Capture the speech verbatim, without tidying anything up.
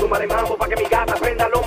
tumba de mambo pa' que mi gata prenda los